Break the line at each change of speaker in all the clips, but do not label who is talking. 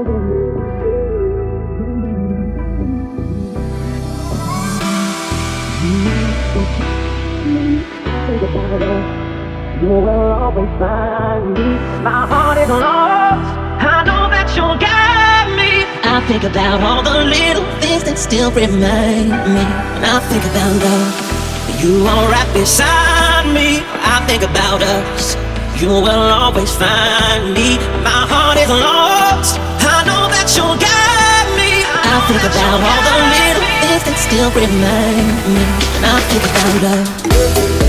You will always find me. My heart is lost. I know that you'll guide me. I think about all the little things that still remind me. When I think about love, you are right beside me. I think about us. You will always find me. My heart is lost. I know that you'll guide me. I think about all the little things that still remind me. When I think about love.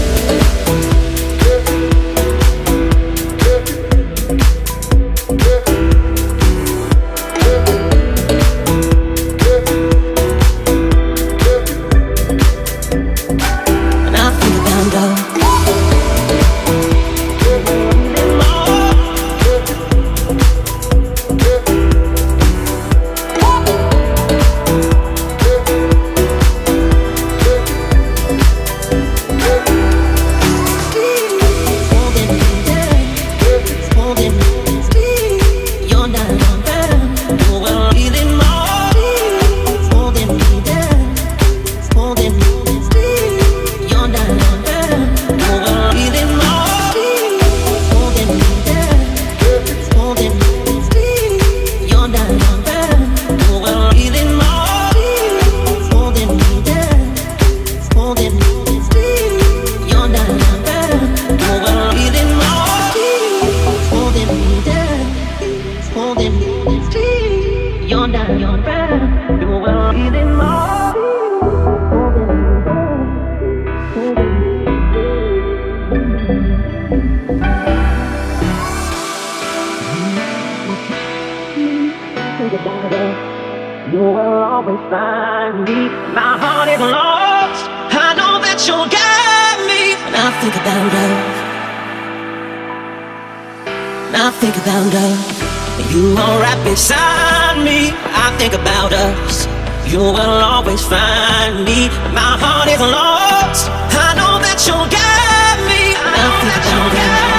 You will always find me. My heart is lost. I know that you'll guide me. When I think about love, when I think about love, you are right beside me. I think about us. You will always find me. My heart is lost. I know that you'll guide me. When I think about love.